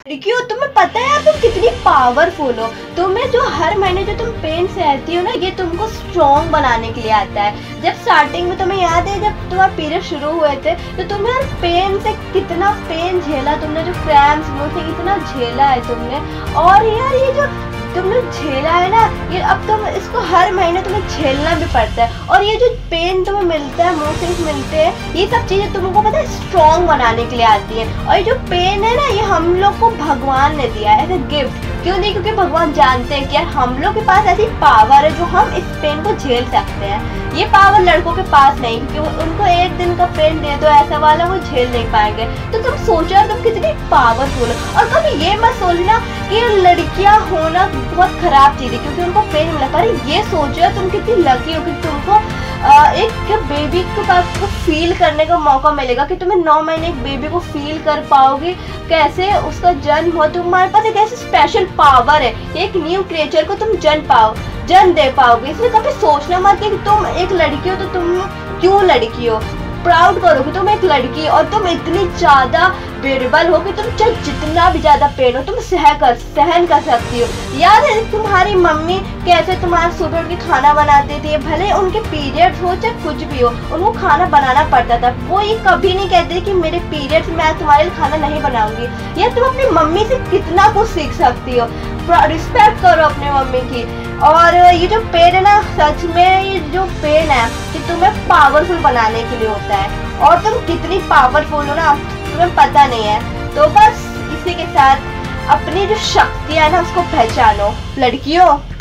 लड़कियों, तुम्हें पता है यार तुम कितनी पावरफुल हो। तुम्हें जो हर महीने जो तुम पेन सहती हो ना, ये तुमको स्ट्रॉन्ग बनाने के लिए आता है। जब स्टार्टिंग में तुम्हें याद है जब तुम्हारे पीरियड शुरू हुए थे तो तुम्हें यार पेन से कितना पेन झेला तुमने, जो क्रैम्प्स वो थे कितना झेला है तुमने। और यार ये जो तुमने झेला है ना, ये अब तुम इसको हर महीने तुम्हें झेलना भी पड़ता है। और ये जो पेन तुम्हें मिलता है, मोशंस मिलते हैं, ये सब चीजें तुमको पता है स्ट्रॉन्ग बनाने के लिए आती हैं। और ये जो पेन है ना, ये हम लोग को भगवान ने दिया है एज ए गिफ्ट। क्यों नहीं? क्योंकि भगवान जानते हैं कि यार हम लोग के पास ऐसी पावर है जो हम इस पेन को झेल सकते हैं। ये पावर लड़कों के पास नहीं, क्योंकि उनको एक दिन का पेन दे दो ऐसा वाला, वो झेल नहीं पाएंगे। तो तुम सोचो तुम कितनी पावरफुल हो। और कभी ये मत सोचना कि लड़कियां होना बहुत खराब चीज है क्योंकि उनको पेन मिला। पर ये सोचो तुम कितनी लकी हो कि तुमको एक बेबी के पास को फील करने का मौका मिलेगा, कि तुम्हें 9 महीने एक बेबी को फील कर पाओगे, कैसे उसका जन्म हो। तुम्हारे पास एक ऐसी स्पेशल पावर है, एक न्यू क्रिएचर को तुम जन्म दे पाओगे। इसलिए कभी सोचना मत कि तुम एक लड़की हो तो तुम क्यों लड़की हो। प्राउड करो कि तुम एक लड़की और तुम इतनी ज्यादा बेरेबल हो कि तुम चाहे जितना भी ज्यादा पेन हो तुम सहन कर सकती हो। याद है तुम्हारी मम्मी कैसे तुम्हारे सुबह उठ के खाना बनाती थी, भले उनके पीरियड्स हो चाहे कुछ भी हो, उनको खाना बनाना पड़ता था। वो ये कभी नहीं कहते कि मेरे पीरियड्स मैं तुम्हारे लिए खाना नहीं बनाऊंगी। या तुम अपनी मम्मी से कितना कुछ सीख सकती हो। रिस्पेक्ट करो अपनी मम्मी की। और ये जो पेन है ना, सच में ये जो पेन है कि तुम्हें पावरफुल बनाने के लिए होता है। और तुम कितनी पावरफुल हो ना तुम्हें पता नहीं है। तो बस इसी के साथ अपनी जो शक्तियां है ना उसको पहचानो लड़कियों।